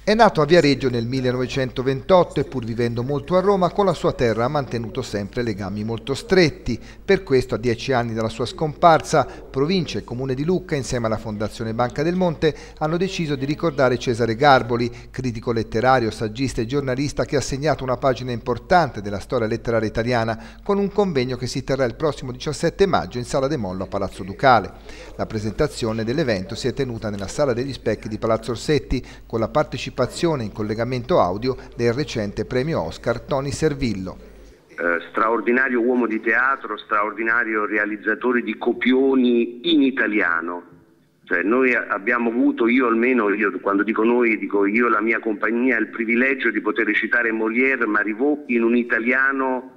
È nato a Viareggio nel 1928 e pur vivendo molto a Roma, con la sua terra ha mantenuto sempre legami molto stretti. Per questo, a 10 anni dalla sua scomparsa, Provincia e Comune di Lucca, insieme alla Fondazione Banca del Monte, hanno deciso di ricordare Cesare Garboli, critico letterario, saggista e giornalista che ha segnato una pagina importante della storia letteraria italiana, con un convegno che si terrà il prossimo 17 maggio in Sala De Mollo a Palazzo Ducale. La presentazione dell'evento si è tenuta nella Sala degli Specchi di Palazzo Orsetti, con la partecipazione in collegamento audio del recente premio Oscar Tony Servillo. Straordinario uomo di teatro, straordinario realizzatore di copioni in italiano. Cioè, noi abbiamo avuto, io quando dico noi, dico io e la mia compagnia, il privilegio di poter recitare Molière, Marivaux in un italiano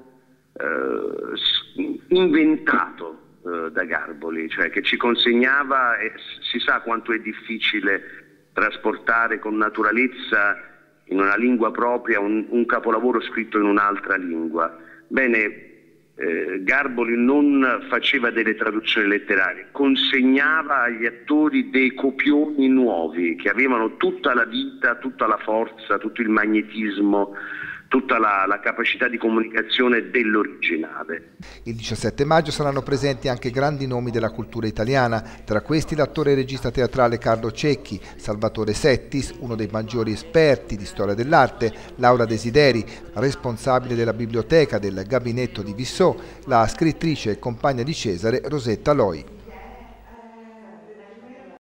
inventato da Garboli, cioè che ci consegnava, e si sa quanto è difficile trasportare con naturalezza in una lingua propria un capolavoro scritto in un'altra lingua. Bene, Garboli non faceva delle traduzioni letterarie, consegnava agli attori dei copioni nuovi che avevano tutta la vita, tutta la forza, tutto il magnetismo, tutta la capacità di comunicazione dell'originale. Il 17 maggio saranno presenti anche grandi nomi della cultura italiana, tra questi l'attore e regista teatrale Carlo Cecchi, Salvatore Settis, uno dei maggiori esperti di storia dell'arte, Laura Desideri, responsabile della biblioteca del gabinetto di Vissot, la scrittrice e compagna di Cesare Rosetta Loi.